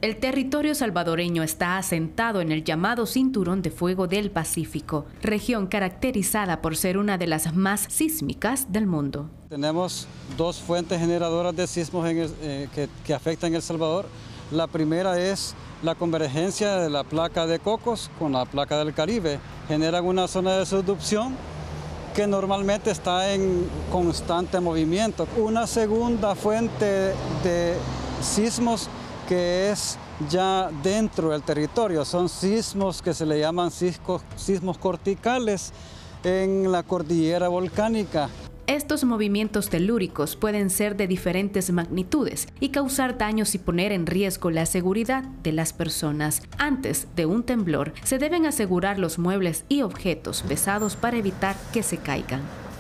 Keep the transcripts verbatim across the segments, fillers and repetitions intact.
El territorio salvadoreño está asentado en el llamado Cinturón de Fuego del Pacífico, región caracterizada por ser una de las más sísmicas del mundo. Tenemos dos fuentes generadoras de sismos en el, eh, que, que afectan El Salvador. La primera es la convergencia de la placa de Cocos con la placa del Caribe. Generan una zona de subducción que normalmente está en constante movimiento. Una segunda fuente de sismos que es ya dentro del territorio. Son sismos que se le llaman sismos, sismos corticales en la cordillera volcánica. Estos movimientos telúricos pueden ser de diferentes magnitudes y causar daños y poner en riesgo la seguridad de las personas. Antes de un temblor, se deben asegurar los muebles y objetos pesados para evitar que se caigan.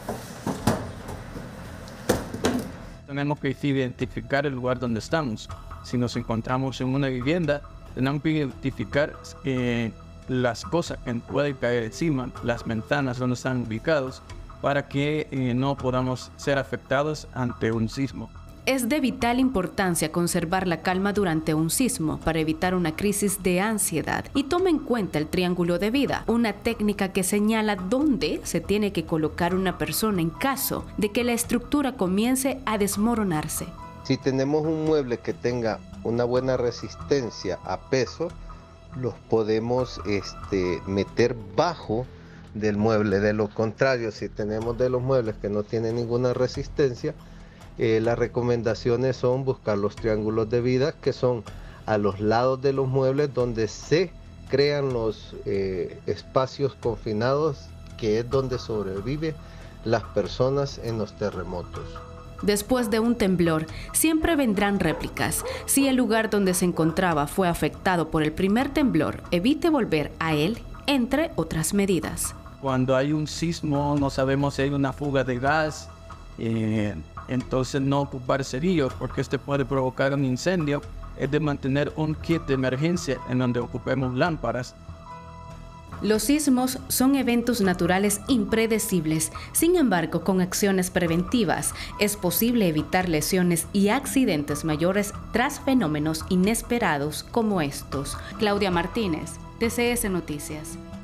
Tenemos que identificar el lugar donde estamos. Si nos encontramos en una vivienda, tenemos que identificar eh, las cosas que pueden caer encima, las ventanas donde están ubicados, para que eh, no podamos ser afectados ante un sismo. Es de vital importancia conservar la calma durante un sismo para evitar una crisis de ansiedad y toma en cuenta el triángulo de vida, una técnica que señala dónde se tiene que colocar una persona en caso de que la estructura comience a desmoronarse. Si tenemos un mueble que tenga una buena resistencia a peso, los podemos este, meter bajo del mueble. De lo contrario, si tenemos de los muebles que no tienen ninguna resistencia, eh, las recomendaciones son buscar los triángulos de vida, que son a los lados de los muebles donde se crean los eh, espacios confinados, que es donde sobreviven las personas en los terremotos. Después de un temblor, siempre vendrán réplicas. Si el lugar donde se encontraba fue afectado por el primer temblor, evite volver a él, entre otras medidas. Cuando hay un sismo, no sabemos si hay una fuga de gas, eh, entonces no ocupar cerillos, porque este puede provocar un incendio. Es de mantener un kit de emergencia en donde ocupemos lámparas. Los sismos son eventos naturales impredecibles. Sin embargo, con acciones preventivas, es posible evitar lesiones y accidentes mayores tras fenómenos inesperados como estos. Claudia Martínez, T C S Noticias.